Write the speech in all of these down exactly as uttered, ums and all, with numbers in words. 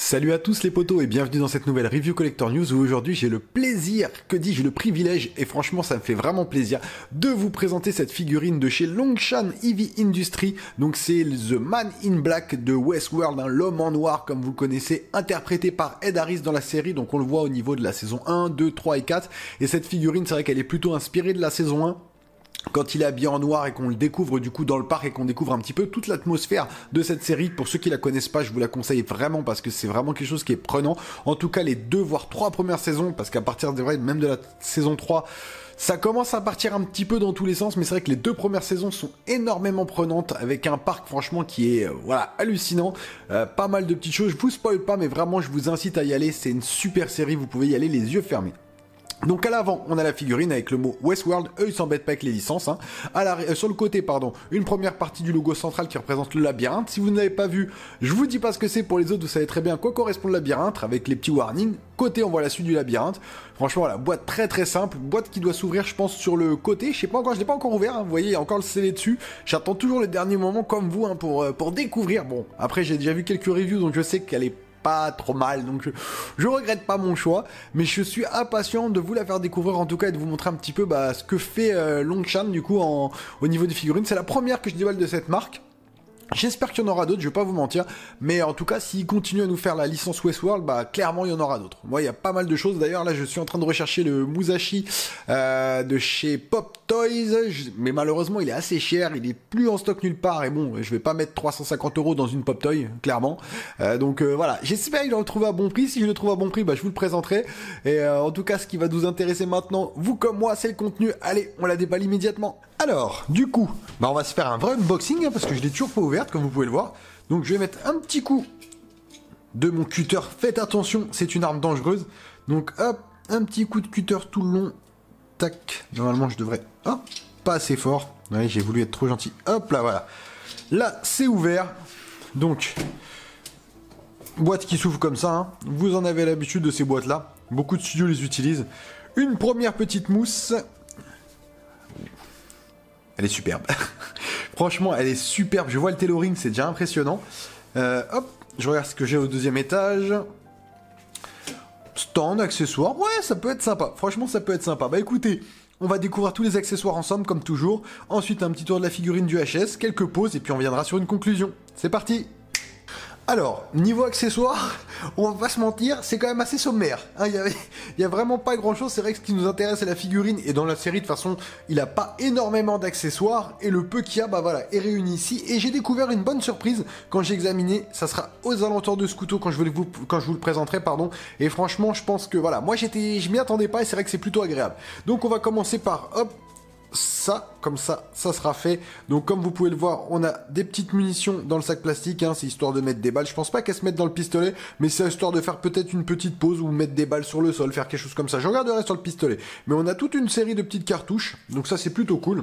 Salut à tous les potos et bienvenue dans cette nouvelle Review Collector News où aujourd'hui j'ai le plaisir, que dis-je, le privilège, et franchement ça me fait vraiment plaisir de vous présenter cette figurine de chez Longshan Heavy Industries. Donc c'est The Man in Black de Westworld, hein, l'homme en noir comme vous le connaissez, interprété par Ed Harris dans la série, donc on le voit au niveau de la saison un, deux, trois et quatre, et cette figurine c'est vrai qu'elle est plutôt inspirée de la saison un. Quand il est habillé en noir et qu'on le découvre du coup dans le parc et qu'on découvre un petit peu toute l'atmosphère de cette série, pour ceux qui la connaissent pas, je vous la conseille vraiment parce que c'est vraiment quelque chose qui est prenant. En tout cas les deux voire trois premières saisons, parce qu'à partir de vrai, même de la saison trois, ça commence à partir un petit peu dans tous les sens, mais c'est vrai que les deux premières saisons sont énormément prenantes, avec un parc franchement qui est euh, voilà hallucinant, euh, pas mal de petites choses. Je vous spoil pas, mais vraiment je vous incite à y aller, c'est une super série, vous pouvez y aller les yeux fermés. Donc à l'avant, on a la figurine avec le mot Westworld, eux ils s'embêtent pas avec les licences, hein. À la, euh, sur le côté, pardon, une première partie du logo central qui représente le labyrinthe. Si vous n'avez pas vu, je vous dis pas ce que c'est, pour les autres vous savez très bien à quoi correspond le labyrinthe, avec les petits warnings. Côté, on voit la suite du labyrinthe. Franchement, la boîte très très simple, boîte qui doit s'ouvrir je pense sur le côté, je sais pas encore, je l'ai pas encore ouvert, hein. Vous voyez, il y a encore le scellé dessus. J'attends toujours le dernier moment comme vous, hein, pour, euh, pour découvrir. Bon, après j'ai déjà vu quelques reviews, donc je sais qu'elle est pas trop mal, donc je, je regrette pas mon choix, mais je suis impatient de vous la faire découvrir en tout cas et de vous montrer un petit peu bah, ce que fait euh, Longshan du coup en, au niveau des figurines. C'est la première que je déballe de cette marque. J'espère qu'il y en aura d'autres, je vais pas vous mentir, mais en tout cas, s'ils continuent à nous faire la licence Westworld, bah clairement il y en aura d'autres. Moi, il y a pas mal de choses. D'ailleurs, là, je suis en train de rechercher le Musashi euh, de chez Pop Toys, je... mais malheureusement, il est assez cher, il est plus en stock nulle part, et bon, je vais pas mettre trois cent cinquante euros dans une Pop Toy, clairement. Euh, donc euh, voilà, j'espère qu'il le trouve à bon prix. Si je le trouve à bon prix, bah je vous le présenterai. Et euh, en tout cas, ce qui va nous intéresser maintenant, vous comme moi, c'est le contenu. Allez, on la déballe immédiatement. Alors, du coup, bah on va se faire un vrai unboxing, hein, parce que je l'ai toujours pas ouverte, comme vous pouvez le voir. Donc je vais mettre un petit coup de mon cutter. Faites attention, c'est une arme dangereuse. Donc hop, un petit coup de cutter tout le long. Tac, normalement je devrais... Hop, pas assez fort. Ouais, j'ai voulu être trop gentil. Hop là, voilà. Là, c'est ouvert. Donc, boîte qui s'ouvre comme ça, hein. Vous en avez l'habitude de ces boîtes-là. Beaucoup de studios les utilisent. Une première petite mousse... Elle est superbe. Franchement, elle est superbe. Je vois le tailoring, c'est déjà impressionnant. Euh, hop, je regarde ce que j'ai au deuxième étage. Stand, accessoires. Ouais, ça peut être sympa. Franchement, ça peut être sympa. Bah écoutez, on va découvrir tous les accessoires ensemble, comme toujours. Ensuite, un petit tour de la figurine du H S, quelques pauses, et puis on viendra sur une conclusion. C'est parti! Alors, niveau accessoires, on va pas se mentir, c'est quand même assez sommaire. Hein, il y a, y a vraiment pas grand chose, c'est vrai que ce qui nous intéresse c'est la figurine, et dans la série de toute façon, il a pas énormément d'accessoires, et le peu qu'il y a, bah voilà, est réuni ici, et j'ai découvert une bonne surprise quand j'ai examiné, ça sera aux alentours de ce couteau quand je, vais vous, quand je vous le présenterai, pardon, et franchement, je pense que voilà, moi j'étais, je m'y attendais pas, et c'est vrai que c'est plutôt agréable. Donc on va commencer par, hop, ça, comme ça, ça sera fait. Donc comme vous pouvez le voir, on a des petites munitions dans le sac plastique, hein, c'est histoire de mettre des balles. Je pense pas qu'elles se mettent dans le pistolet, mais c'est histoire de faire peut-être une petite pause ou mettre des balles sur le sol, faire quelque chose comme ça. Je regarderai sur le pistolet. Mais on a toute une série de petites cartouches, donc ça c'est plutôt cool.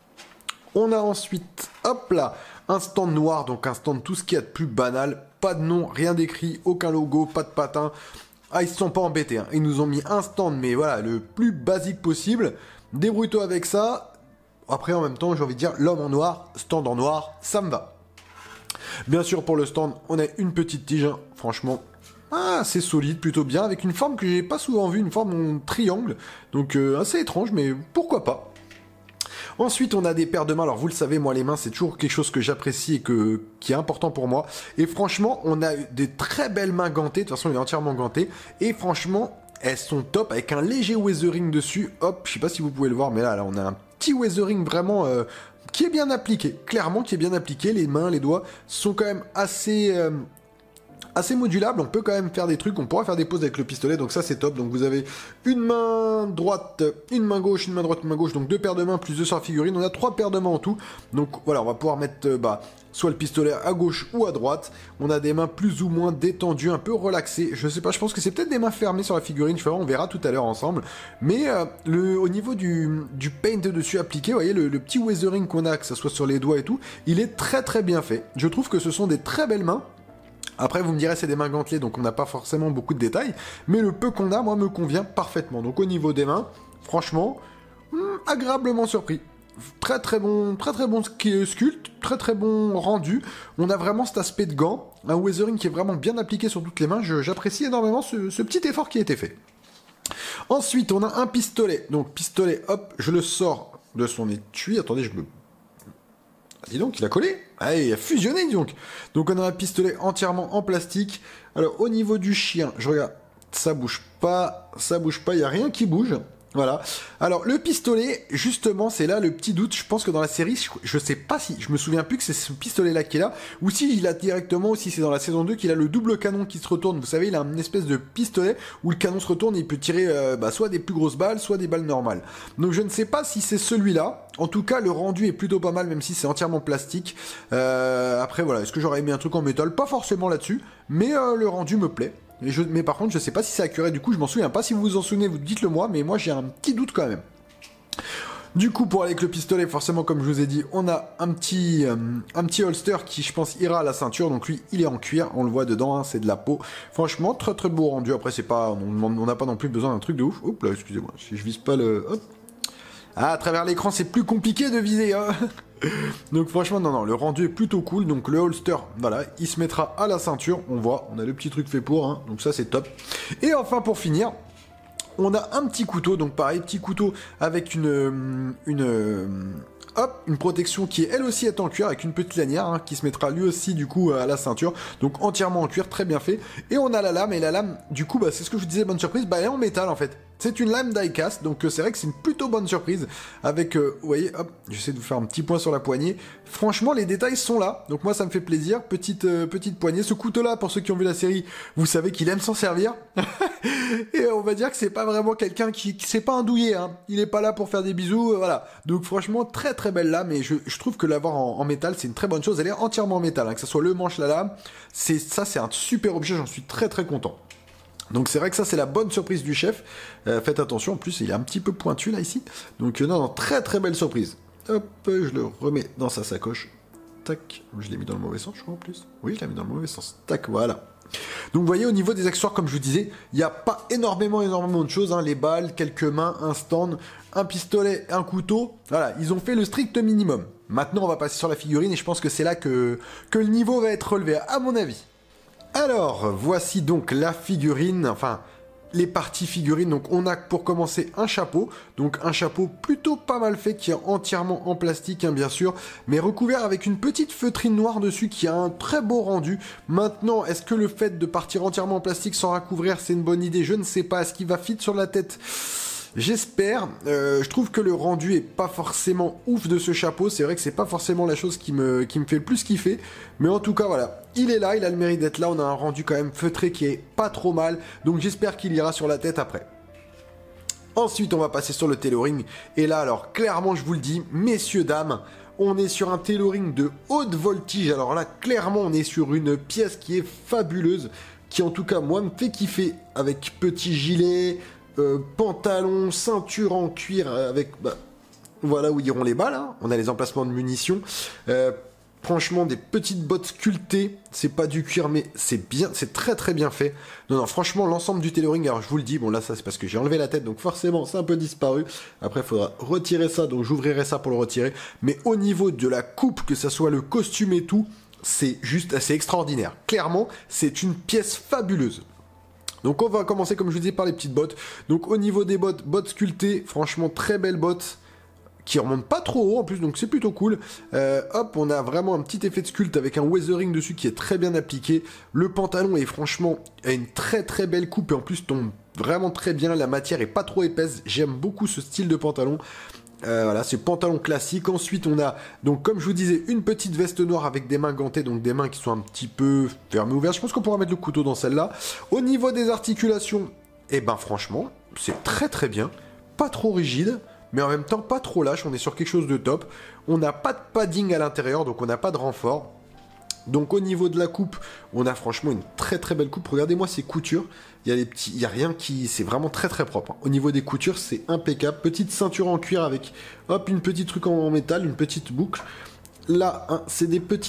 On a ensuite, hop là, un stand noir, donc un stand tout ce qu'il y a de plus banal. Pas de nom, rien d'écrit, aucun logo, pas de patin. Ah, ils se sont pas embêtés, hein. Ils nous ont mis un stand, mais voilà, le plus basique possible. Débrouille-toi avec ça. Après, en même temps, j'ai envie de dire, l'homme en noir, stand en noir, ça me va. Bien sûr, pour le stand, on a une petite tige, hein. Franchement, ah, c'est solide, plutôt bien, avec une forme que j'ai pas souvent vue, une forme en triangle. Donc, euh, assez étrange, mais pourquoi pas. Ensuite, on a des paires de mains. Alors, vous le savez, moi, les mains, c'est toujours quelque chose que j'apprécie et que, qui est important pour moi. Et franchement, on a des très belles mains gantées. De toute façon, il est entièrement ganté. Et franchement, elles sont top avec un léger weathering dessus. Hop, je sais pas si vous pouvez le voir, mais là, là on a un petit weathering vraiment euh, qui est bien appliqué. Clairement, qui est bien appliqué. Les mains, les doigts sont quand même assez... Euh, assez modulable, on peut quand même faire des trucs, on pourra faire des pauses avec le pistolet, donc ça c'est top. Donc vous avez une main droite, une main gauche, une main droite, une main gauche, donc deux paires de mains plus deux sur la figurine, on a trois paires de mains en tout. Donc voilà, on va pouvoir mettre euh, bah, soit le pistolet à gauche ou à droite. On a des mains plus ou moins détendues, un peu relaxées, je sais pas, je pense que c'est peut-être des mains fermées sur la figurine, je sais pas, on verra tout à l'heure ensemble. Mais euh, le, au niveau du, du paint dessus appliqué, vous voyez, le, le petit weathering qu'on a, que ce soit sur les doigts et tout, il est très très bien fait. Je trouve que ce sont des très belles mains. Après, vous me direz, c'est des mains gantelées, donc on n'a pas forcément beaucoup de détails, mais le peu qu'on a, moi, me convient parfaitement. Donc au niveau des mains, franchement, hmm, agréablement surpris. très très bon, très très bon sculpt, très très bon rendu. On a vraiment cet aspect de gant, un weathering qui est vraiment bien appliqué sur toutes les mains. J'apprécie énormément ce, ce petit effort qui a été fait. Ensuite, on a un pistolet. Donc pistolet, hop, je le sors de son étui. Attendez, je me... Ah, dis donc, il a collé. Ah, il a fusionné, dis donc. Donc on a un pistolet entièrement en plastique. Alors au niveau du chien, je regarde, ça bouge pas, ça bouge pas, il n'y a rien qui bouge. Voilà. Alors le pistolet, justement, c'est là le petit doute. Je pense que dans la série, je, je sais pas si, je me souviens plus que c'est ce pistolet-là qui est là, ou si il a directement, ou si c'est dans la saison deux qu'il a le double canon qui se retourne. Vous savez, il a une espèce de pistolet où le canon se retourne et il peut tirer euh, bah, soit des plus grosses balles, soit des balles normales. Donc je ne sais pas si c'est celui-là. En tout cas, le rendu est plutôt pas mal, même si c'est entièrement plastique. Euh, après, voilà, est-ce que j'aurais aimé un truc en métal? Pas forcément là-dessus, mais euh, le rendu me plaît. Et je, mais par contre, je sais pas si c'est accuré, du coup, je m'en souviens pas. Si vous vous en souvenez, vous dites-le moi, mais moi j'ai un petit doute quand même. Du coup, pour aller avec le pistolet, forcément, comme je vous ai dit, on a un petit, euh, un petit holster qui, je pense, ira à la ceinture. Donc lui, il est en cuir, on le voit dedans, hein, c'est de la peau. Franchement, très très beau rendu. Après, c'est pas, on n'a pas non plus besoin d'un truc de ouf. Oups là, excusez-moi, si je vise pas le... Hop. Ah, à travers l'écran, c'est plus compliqué de viser, hein. Donc franchement, non, non, le rendu est plutôt cool. Donc le holster, voilà, il se mettra à la ceinture. On voit, on a le petit truc fait pour, hein, donc ça c'est top. Et enfin, pour finir, on a un petit couteau. Donc pareil, petit couteau avec une... une hop, une protection qui est elle aussi est en cuir avec une petite lanière hein, qui se mettra lui aussi du coup à la ceinture. Donc entièrement en cuir, très bien fait. Et on a la lame, et la lame, du coup, bah, c'est ce que je vous disais, bonne surprise, bah elle est en métal en fait. C'est une lame die-cast, donc euh, c'est vrai que c'est une plutôt bonne surprise. Avec, euh, vous voyez, hop, j'essaie de vous faire un petit point sur la poignée. Franchement, les détails sont là, donc moi ça me fait plaisir. Petite, euh, petite poignée. Ce couteau-là, pour ceux qui ont vu la série, vous savez qu'il aime s'en servir. Et on va dire que c'est pas vraiment quelqu'un qui, qui c'est pas un douillet, hein. Il est pas là pour faire des bisous, euh, voilà. Donc franchement, très très belle lame, et je, je trouve que l'avoir en, en métal, c'est une très bonne chose. Elle est entièrement en métal, hein, que ce soit le manche, la lame. C'est ça, c'est un super objet, j'en suis très très content. Donc c'est vrai que ça c'est la bonne surprise du chef. Euh, faites attention, en plus il est un petit peu pointu là ici. Donc euh, non, non, très très belle surprise. Hop, je le remets dans sa sacoche. Tac, je l'ai mis dans le mauvais sens je crois en plus. Oui, je l'ai mis dans le mauvais sens. Tac, voilà. Donc vous voyez au niveau des accessoires, comme je vous disais, il n'y a pas énormément énormément de choses, hein. Les balles, quelques mains, un stand, un pistolet, un couteau. Voilà, ils ont fait le strict minimum. Maintenant on va passer sur la figurine, et je pense que c'est là que, que le niveau va être relevé, à mon avis. Alors, voici donc la figurine, enfin, les parties figurines. Donc, on a pour commencer un chapeau. Donc, un chapeau plutôt pas mal fait, qui est entièrement en plastique, hein, bien sûr, mais recouvert avec une petite feutrine noire dessus, qui a un très beau rendu. Maintenant, est-ce que le fait de partir entièrement en plastique sans recouvrir, c'est une bonne idée? Je ne sais pas. Est-ce qu'il va fit sur la tête? J'espère. Euh, je trouve que le rendu est pas forcément ouf de ce chapeau. C'est vrai que c'est pas forcément la chose qui me, qui me fait le plus kiffer. Mais en tout cas, voilà. Il est là, il a le mérite d'être là. On a un rendu quand même feutré qui est pas trop mal. Donc j'espère qu'il ira sur la tête après. Ensuite, on va passer sur le tailoring. Et là, alors, clairement, je vous le dis, messieurs, dames, on est sur un tailoring de haute voltige. Alors là, clairement, on est sur une pièce qui est fabuleuse. Qui, en tout cas, moi, me fait kiffer. Avec petit gilet... Euh, pantalon, ceinture en cuir avec... Bah, voilà où iront les balles, hein. On a les emplacements de munitions. Euh, franchement, des petites bottes sculptées. C'est pas du cuir, mais c'est bien, c'est très très bien fait. Non, non, franchement, l'ensemble du tailoring, alors je vous le dis, bon là, ça c'est parce que j'ai enlevé la tête, donc forcément, c'est un peu disparu. Après, il faudra retirer ça, donc j'ouvrirai ça pour le retirer. Mais au niveau de la coupe, que ça soit le costume et tout, c'est juste assez extraordinaire. Clairement, c'est une pièce fabuleuse. Donc on va commencer, comme je vous disais, par les petites bottes. Donc au niveau des bottes, bottes sculptées, franchement très belles bottes, qui remontent pas trop haut en plus, donc c'est plutôt cool. Euh, hop, on a vraiment un petit effet de sculpte avec un weathering dessus qui est très bien appliqué. Le pantalon est franchement, a une très très belle coupe, et en plus tombe vraiment très bien. La matière est pas trop épaisse, j'aime beaucoup ce style de pantalon. Euh, voilà, c'est pantalon classique. Ensuite, on a, donc comme je vous disais, une petite veste noire avec des mains gantées, donc des mains qui sont un petit peu fermées, ouvertes. Je pense qu'on pourra mettre le couteau dans celle-là. Au niveau des articulations, eh ben franchement, c'est très très bien. Pas trop rigide, mais en même temps pas trop lâche. On est sur quelque chose de top. On n'a pas de padding à l'intérieur, donc on n'a pas de renfort. Donc au niveau de la coupe, on a franchement une très très belle coupe. Regardez-moi ces coutures. Il y a les petits, il y a rien qui, c'est vraiment très très propre. Au niveau des coutures, c'est impeccable. Petite ceinture en cuir avec, hop, une petite truc en métal, une petite boucle. Là, hein, c'est des petites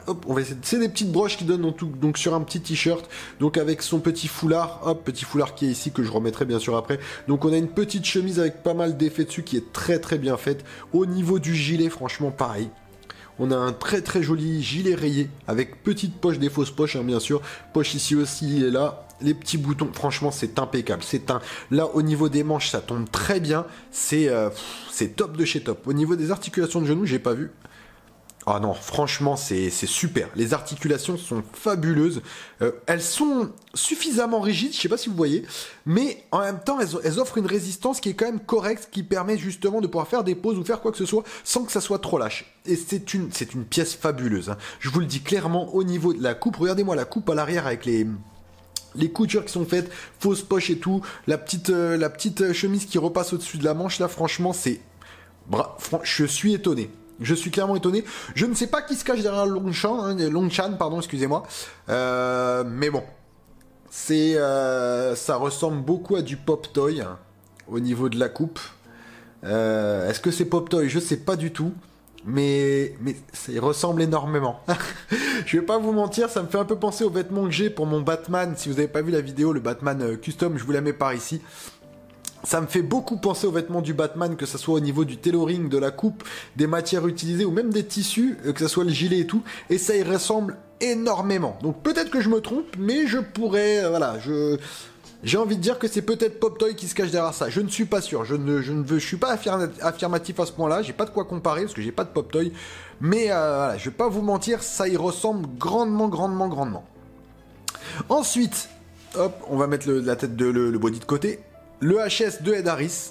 hop, on va essayer. C'est des petites broches qui donnent donc, tout, donc sur un petit t-shirt, donc avec son petit foulard, hop, petit foulard qui est ici que je remettrai bien sûr après. Donc on a une petite chemise avec pas mal d'effets dessus qui est très très bien faite. Au niveau du gilet, franchement pareil. On a un très très joli gilet rayé avec petite poche, des fausses poches hein, bien sûr. Poche ici aussi et là. Les petits boutons, franchement c'est impeccable. C'est un. Là au niveau des manches ça tombe très bien. C'est euh, c'est top de chez top. Au niveau des articulations de genoux, j'ai pas vu. Ah non, franchement, c'est super. Les articulations sont fabuleuses. Euh, elles sont suffisamment rigides, je sais pas si vous voyez, mais en même temps, elles, elles offrent une résistance qui est quand même correcte, qui permet justement de pouvoir faire des pauses ou faire quoi que ce soit sans que ça soit trop lâche. Et c'est une, c'est une pièce fabuleuse. Hein. Je vous le dis clairement, au niveau de la coupe, regardez-moi la coupe à l'arrière avec les... les coutures qui sont faites, fausses poches et tout, la petite, euh, la petite chemise qui repasse au-dessus de la manche, là, franchement, c'est... Bra... Je suis étonné. Je suis clairement étonné. Je ne sais pas qui se cache derrière Longshan, hein, Longshan, pardon, excusez-moi. Euh, mais bon, c'est, euh, ça ressemble beaucoup à du Pop Toy hein, au niveau de la coupe. Euh, Est-ce que c'est Pop Toy? Je sais pas du tout. Mais, mais ça y ressemble énormément. Je vais pas vous mentir, ça me fait un peu penser aux vêtements que j'ai pour mon Batman. Si vous n'avez pas vu la vidéo, le Batman euh, Custom, je vous la mets par ici. Ça me fait beaucoup penser aux vêtements du Batman, que ce soit au niveau du tailoring, de la coupe, des matières utilisées ou même des tissus, que ce soit le gilet et tout. Et ça y ressemble énormément. Donc peut-être que je me trompe, mais je pourrais... Euh, voilà, je... J'ai envie de dire que c'est peut-être Pop Toy qui se cache derrière ça. Je ne suis pas sûr. Je ne, je ne veux, je suis pas affirmatif à ce point-là. J'ai pas de quoi comparer parce que j'ai pas de Pop Toy. Mais euh, voilà, je vais pas vous mentir, ça y ressemble grandement, grandement, grandement. Ensuite, hop, on va mettre le, la tête de le, le body de côté. Le H S de Ed Harris,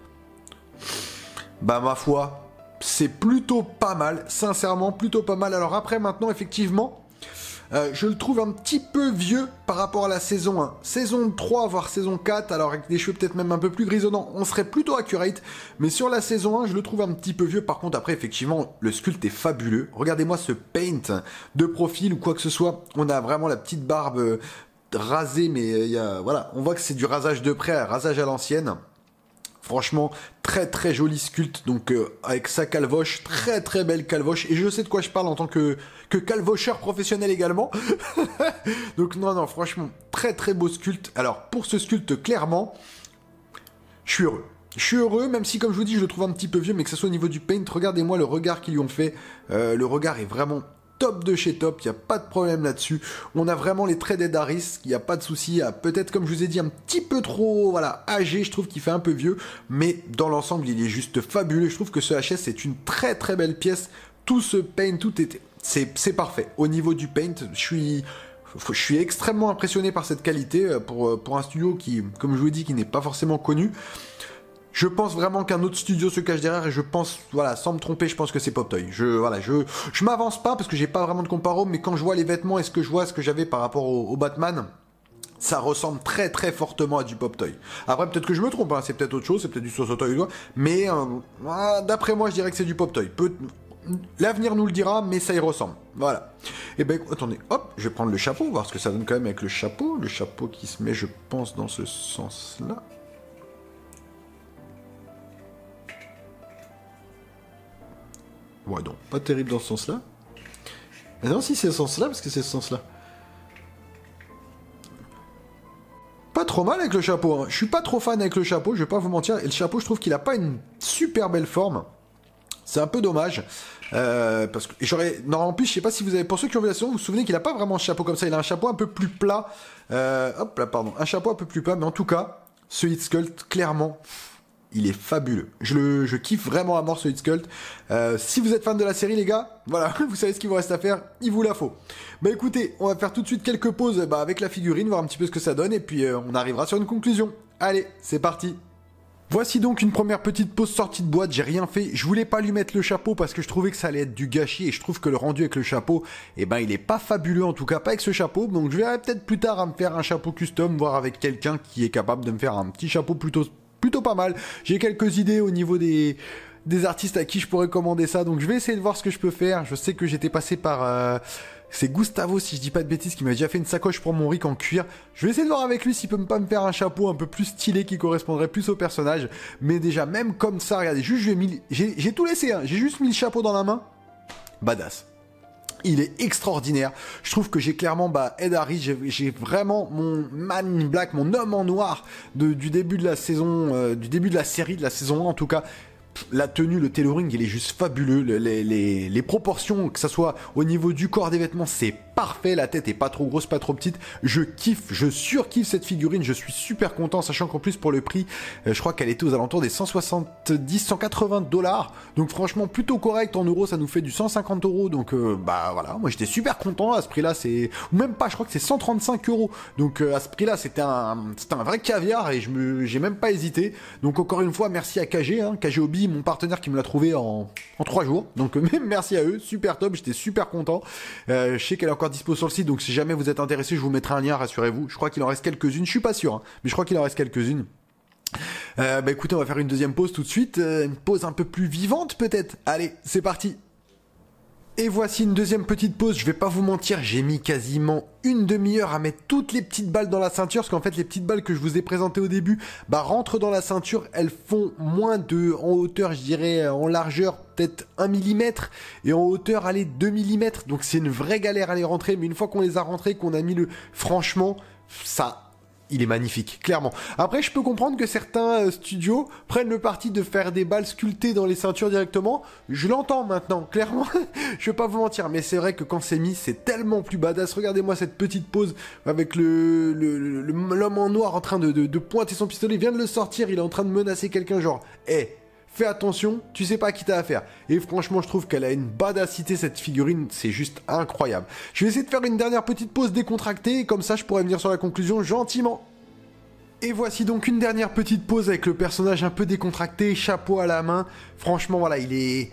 bah ma foi, c'est plutôt pas mal, sincèrement plutôt pas mal. Alors après maintenant effectivement, euh, je le trouve un petit peu vieux par rapport à la saison un. Saison trois voire saison quatre, alors avec des cheveux peut-être même un peu plus grisonnants, on serait plutôt accurate. Mais sur la saison un, je le trouve un petit peu vieux. Par contre après effectivement, le sculpte est fabuleux. Regardez-moi ce paint de profil ou quoi que ce soit. On a vraiment la petite barbe... Euh, rasé, mais il y a, voilà, on voit que c'est du rasage de près, rasage à l'ancienne. Franchement, très très joli sculpte, donc euh, avec sa calvoche, très très belle calvoche, et je sais de quoi je parle en tant que, que calvocheur professionnel également. Donc non, non, franchement, très très beau sculpte. Alors, pour ce sculpte, clairement, je suis heureux. Je suis heureux, même si, comme je vous dis, je le trouve un petit peu vieux, mais que ce soit au niveau du paint, regardez-moi le regard qu'ils lui ont fait. Euh, le regard est vraiment... top de chez top, il n'y a pas de problème là-dessus. On a vraiment les traits d'Ed Harris, il n'y a pas de souci. Peut-être, comme je vous ai dit, un petit peu trop voilà, âgé, je trouve qu'il fait un peu vieux. Mais dans l'ensemble, il est juste fabuleux. Je trouve que ce H S, c'est une très très belle pièce. Tout ce paint, tout est... C'est parfait. Au niveau du paint, je suis... Je suis extrêmement impressionné par cette qualité pour, pour un studio qui, comme je vous ai dit, qui n'est pas forcément connu. Je pense vraiment qu'un autre studio se cache derrière et je pense, voilà, sans me tromper, je pense que c'est Pop Toy. Je, voilà, je, je m'avance pas parce que j'ai pas vraiment de comparo, mais quand je vois les vêtements et ce que je vois, ce que j'avais par rapport au, au Batman, ça ressemble très très fortement à du Pop Toy. Après, peut-être que je me trompe, hein, c'est peut-être autre chose, c'est peut-être du Sosotoy doigt, mais euh, d'après moi, je dirais que c'est du Pop Toy. Peut... L'avenir nous le dira, mais ça y ressemble. Voilà. Et ben, attendez, hop, je vais prendre le chapeau, voir ce que ça donne quand même avec le chapeau. Le chapeau qui se met, je pense, dans ce sens-là. Ouais, donc, pas terrible dans ce sens-là. Mais non, si c'est ce sens-là, parce que c'est ce sens-là. Pas trop mal avec le chapeau, hein. Je suis pas trop fan avec le chapeau, je vais pas vous mentir. Et le chapeau, je trouve qu'il a pas une super belle forme. C'est un peu dommage. Euh, parce que j'aurais... Non, en plus, je sais pas si vous avez... Pour ceux qui ont vu la saison, vous vous souvenez qu'il a pas vraiment un chapeau comme ça. Il a un chapeau un peu plus plat. Euh... Hop là, pardon. Un chapeau un peu plus plat, mais en tout cas, ce Hit Sculpt, clairement... Il est fabuleux. Je, le, je kiffe vraiment à mort ce Hit Sculpt. Euh, si vous êtes fan de la série, les gars, voilà, vous savez ce qu'il vous reste à faire. Il vous la faut. Bah écoutez, on va faire tout de suite quelques pauses bah, avec la figurine, voir un petit peu ce que ça donne, et puis euh, on arrivera sur une conclusion. Allez, c'est parti. Voici donc une première petite pause sortie de boîte, j'ai rien fait, je voulais pas lui mettre le chapeau parce que je trouvais que ça allait être du gâchis et je trouve que le rendu avec le chapeau, eh ben il est pas fabuleux, en tout cas pas avec ce chapeau, donc je verrai peut-être plus tard à me faire un chapeau custom, voir avec quelqu'un qui est capable de me faire un petit chapeau plutôt plutôt pas mal. J'ai quelques idées au niveau des, des artistes à qui je pourrais commander ça, donc je vais essayer de voir ce que je peux faire. Je sais que j'étais passé par... Euh, c'est Gustavo, si je dis pas de bêtises, qui m'a déjà fait une sacoche pour mon Rick en cuir. Je vais essayer de voir avec lui s'il peut pas me faire un chapeau un peu plus stylé qui correspondrait plus au personnage. Mais déjà, même comme ça, regardez, juste j'ai mis... J'ai tout laissé, hein. J'ai juste mis le chapeau dans la main. Badass. Il est extraordinaire. Je trouve que j'ai clairement bah, Ed Harris, j'ai, j'ai vraiment mon Man in Black, mon homme en noir de, du début de la saison, euh, du début de la série, de la saison un en tout cas. La tenue, le tailoring, il est juste fabuleux. Les, les, les proportions, que ça soit au niveau du corps, des vêtements, c'est parfait. La tête est pas trop grosse, pas trop petite. Je kiffe, je surkiffe cette figurine. Je suis super content, sachant qu'en plus pour le prix, euh, je crois qu'elle était aux alentours des cent soixante-dix, cent quatre-vingts dollars. Donc franchement plutôt correct. En euros, ça nous fait du cent cinquante euros. Donc euh, bah voilà, moi j'étais super content à ce prix-là. C'est ou même pas, je crois que c'est cent trente-cinq euros. Donc euh, à ce prix-là, c'était un, c'était un vrai caviar et je me, j'ai même pas hésité. Donc encore une fois, merci à K G, hein, K G Hobby, mon partenaire qui me l'a trouvé en, en trois jours. Donc même merci à eux, super top, j'étais super content. Euh, je sais qu'elle est encore dispo sur le site, donc si jamais vous êtes intéressé, je vous mettrai un lien, rassurez-vous. Je crois qu'il en reste quelques-unes, je suis pas sûr, hein, mais je crois qu'il en reste quelques-unes. Euh, bah écoutez, on va faire une deuxième pause tout de suite, euh, une pause un peu plus vivante peut-être. Allez, c'est parti. Et voici une deuxième petite pause, je vais pas vous mentir, j'ai mis quasiment une demi-heure à mettre toutes les petites balles dans la ceinture, parce qu'en fait les petites balles que je vous ai présentées au début, bah rentrent dans la ceinture, elles font moins de, en hauteur je dirais, en largeur peut-être un millimètre, et en hauteur allez deux millimètres, donc c'est une vraie galère à les rentrer, mais une fois qu'on les a rentrées, qu'on a mis le, franchement, ça... il est magnifique, clairement. Après, je peux comprendre que certains euh, studios prennent le parti de faire des balles sculptées dans les ceintures directement. Je l'entends maintenant, clairement. Je vais pas vous mentir, mais c'est vrai que quand c'est mis, c'est tellement plus badass. Regardez-moi cette petite pose avec le, le, le- le- l'homme en noir en train de, de, de pointer son pistolet. Il vient de le sortir, il est en train de menacer quelqu'un, genre, hé, fais attention, tu sais pas à qui t'as affaire. Et franchement, je trouve qu'elle a une badassité, cette figurine, c'est juste incroyable. Je vais essayer de faire une dernière petite pause décontractée, et comme ça je pourrais venir sur la conclusion gentiment. Et voici donc une dernière petite pause avec le personnage un peu décontracté, chapeau à la main. Franchement, voilà, il est...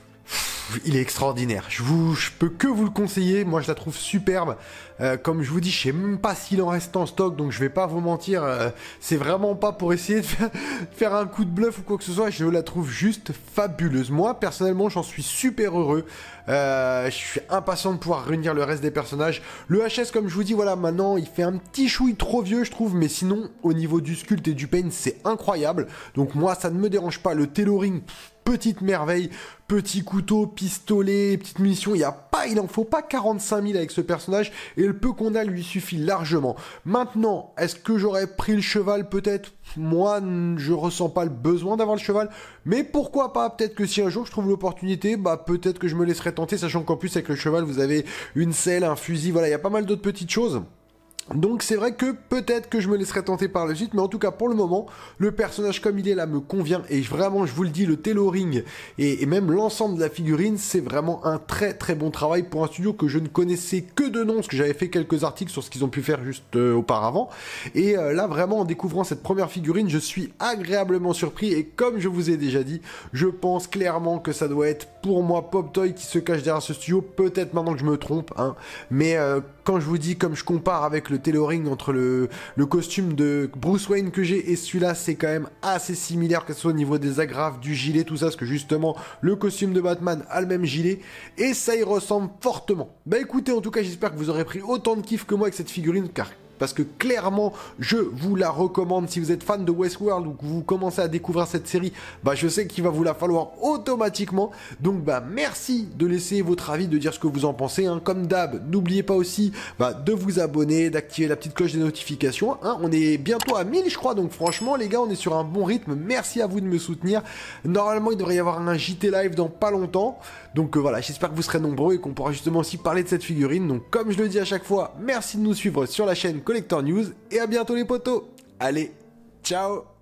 Il est extraordinaire. Je vous, je peux que vous le conseiller. Moi, je la trouve superbe. Euh, comme je vous dis, je sais même pas s'il en reste en stock, donc je vais pas vous mentir. Euh, c'est vraiment pas pour essayer de faire, faire un coup de bluff ou quoi que ce soit. Je la trouve juste fabuleuse. Moi, personnellement, j'en suis super heureux. Euh, je suis impatient de pouvoir réunir le reste des personnages. Le H S, comme je vous dis, voilà, maintenant, il fait un petit chouille trop vieux, je trouve. Mais sinon, au niveau du sculpte et du paint, c'est incroyable. Donc moi, ça ne me dérange pas. Le tailoring, pff, petite merveille, petit couteau, pistolet, petite munition, il y a pas, il en faut pas quarante-cinq mille avec ce personnage, et le peu qu'on a lui suffit largement. Maintenant, est-ce que j'aurais pris le cheval peut-être? Moi, je ressens pas le besoin d'avoir le cheval, mais pourquoi pas? Peut-être que si un jour je trouve l'opportunité, bah peut-être que je me laisserai tenter, sachant qu'en plus avec le cheval, vous avez une selle, un fusil, voilà, il y a pas mal d'autres petites choses. Donc c'est vrai que peut-être que je me laisserai tenter par la suite, mais en tout cas pour le moment, le personnage comme il est là me convient, et vraiment je vous le dis, le tailoring et, et même l'ensemble de la figurine, c'est vraiment un très très bon travail pour un studio que je ne connaissais que de nom, parce que j'avais fait quelques articles sur ce qu'ils ont pu faire juste euh, auparavant, et euh, là vraiment en découvrant cette première figurine, je suis agréablement surpris, et comme je vous ai déjà dit, je pense clairement que ça doit être pour moi Pop Toy qui se cache derrière ce studio, peut-être maintenant que je me trompe, hein, mais euh, quand je vous dis, comme je compare avec le tailoring entre le, le costume de Bruce Wayne que j'ai et celui-là, c'est quand même assez similaire, que ce soit au niveau des agrafes, du gilet, tout ça, parce que justement, le costume de Batman a le même gilet, et ça y ressemble fortement. Bah écoutez, en tout cas, j'espère que vous aurez pris autant de kiff que moi avec cette figurine, car... parce que clairement, je vous la recommande. Si vous êtes fan de Westworld ou que vous commencez à découvrir cette série, bah je sais qu'il va vous la falloir automatiquement. Donc bah merci de laisser votre avis, de dire ce que vous en pensez, hein. Comme d'hab, n'oubliez pas aussi bah, de vous abonner, d'activer la petite cloche des notifications, hein. On est bientôt à mille, je crois, donc franchement les gars, on est sur un bon rythme. Merci à vous de me soutenir. Normalement, il devrait y avoir un J T live dans pas longtemps. Donc euh, voilà, j'espère que vous serez nombreux et qu'on pourra justement aussi parler de cette figurine. Donc comme je le dis à chaque fois, merci de nous suivre sur la chaîne Collector News, et à bientôt les potos. Allez, ciao.